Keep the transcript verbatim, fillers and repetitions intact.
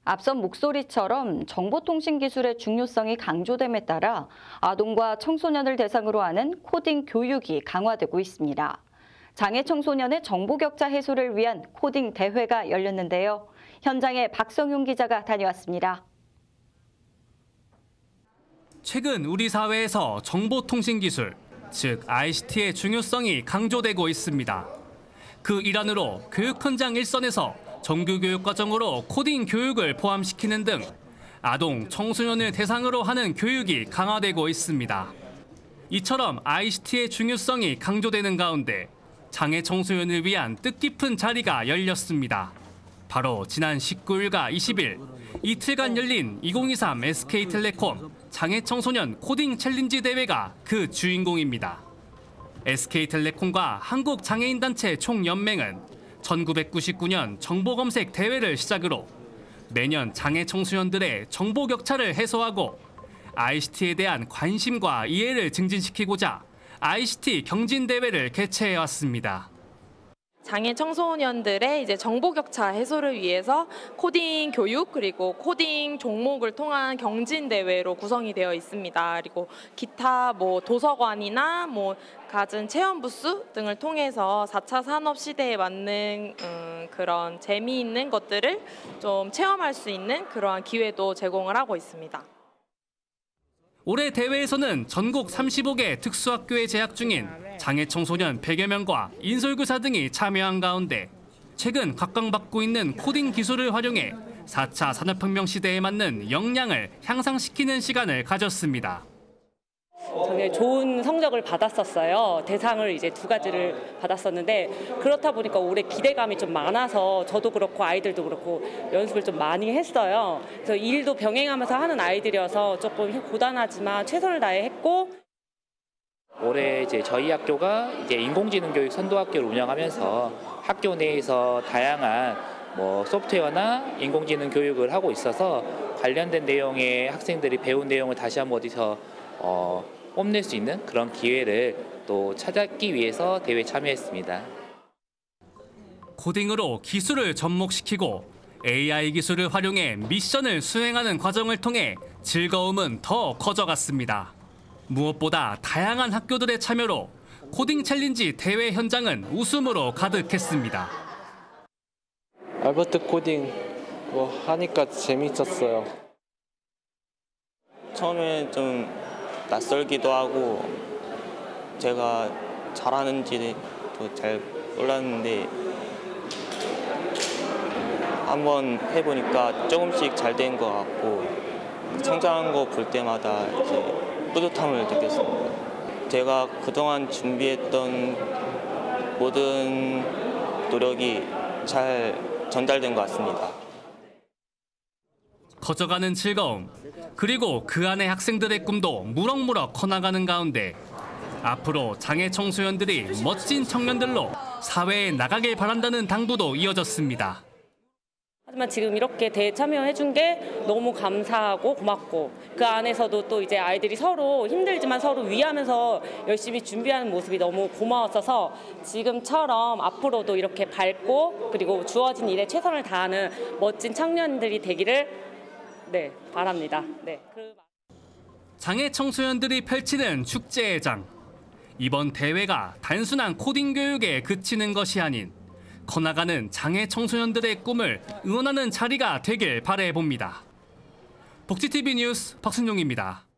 앞선 목소리처럼 정보통신 기술의 중요성이 강조됨에 따라 아동과 청소년을 대상으로 하는 코딩 교육이 강화되고 있습니다. 장애 청소년의 정보 격차 해소를 위한 코딩 대회가 열렸는데요. 현장에 박성용 기자가 다녀왔습니다. 최근 우리 사회에서 정보통신 기술, 즉 아이씨티의 중요성이 강조되고 있습니다. 그 일환으로 교육 현장 일선에서 정규 교육 과정으로 코딩 교육을 포함시키는 등 아동, 청소년을 대상으로 하는 교육이 강화되고 있습니다. 이처럼 아이씨티의 중요성이 강조되는 가운데 장애 청소년을 위한 뜻깊은 자리가 열렸습니다. 바로 지난 십구 일과 이십 일, 이틀간 열린 이천이십삼 에스케이텔레콤 장애 청소년 코딩 챌린지 대회가 그 주인공입니다. 에스케이텔레콤과 한국장애인단체 총연맹은 천구백구십구 년 정보검색 대회를 시작으로 매년 장애 청소년들의 정보 격차를 해소하고 아이씨티에 대한 관심과 이해를 증진시키고자 아이씨티 경진대회를 개최해왔습니다. 장애 청소년들의 이제 정보 격차 해소를 위해서 코딩 교육 그리고 코딩 종목을 통한 경진 대회로 구성이 되어 있습니다. 그리고 기타 뭐 도서관이나 뭐 갖은 체험 부스 등을 통해서 사 차 산업 시대에 맞는 음, 그런 재미있는 것들을 좀 체험할 수 있는 그러한 기회도 제공을 하고 있습니다. 올해 대회에서는 전국 삼십오 개 특수학교에 재학 중인 장애 청소년 백여 명과 인솔교사 등이 참여한 가운데 최근 각광받고 있는 코딩 기술을 활용해 사 차 산업혁명 시대에 맞는 역량을 향상시키는 시간을 가졌습니다. 굉장히 좋은 성적을 받았었어요. 대상을 이제 두 가지를 받았었는데 그렇다 보니까 올해 기대감이 좀 많아서 저도 그렇고 아이들도 그렇고 연습을 좀 많이 했어요. 그래서 일도 병행하면서 하는 아이들이어서 조금 고단하지만 최선을 다해 했고 올해 이제 저희 학교가 이제 인공지능 교육 선도학교를 운영하면서 학교 내에서 다양한 뭐 소프트웨어나 인공지능 교육을 하고 있어서 관련된 내용의 학생들이 배운 내용을 다시 한번 어디서 어, 뽐낼 수 있는 그런 기회를 또 찾기 위해서 대회에 참여했습니다. 코딩으로 기술을 접목시키고 에이아이 기술을 활용해 미션을 수행하는 과정을 통해 즐거움은 더 커져갔습니다. 무엇보다 다양한 학교들의 참여로 코딩 챌린지 대회 현장은 웃음으로 가득했습니다. 알버트 코딩 뭐 하니까 재밌었어요. 처음에 좀 낯설기도 하고 제가 잘하는지도 잘 몰랐는데 한번 해보니까 조금씩 잘 된 것 같고 성장한 거 볼 때마다 이제 뿌듯함을 느꼈습니다. 제가 그동안 준비했던 모든 노력이 잘 전달된 것 같습니다. 커져가는 즐거움, 그리고 그 안의 학생들의 꿈도 무럭무럭 커나가는 가운데 앞으로 장애 청소년들이 멋진 청년들로 사회에 나가길 바란다는 당부도 이어졌습니다. 하지만 지금 이렇게 대회 참여해준 게 너무 감사하고 고맙고 그 안에서도 또 이제 아이들이 서로 힘들지만 서로 위하면서 열심히 준비하는 모습이 너무 고마웠어서 지금처럼 앞으로도 이렇게 밝고 그리고 주어진 일에 최선을 다하는 멋진 청년들이 되기를 네, 바랍니다. 네. 장애 청소년들이 펼치는 축제의 장. 이번 대회가 단순한 코딩 교육에 그치는 것이 아닌 커나가는 장애 청소년들의 꿈을 응원하는 자리가 되길 바라봅니다. 복지티비 뉴스 박순용입니다.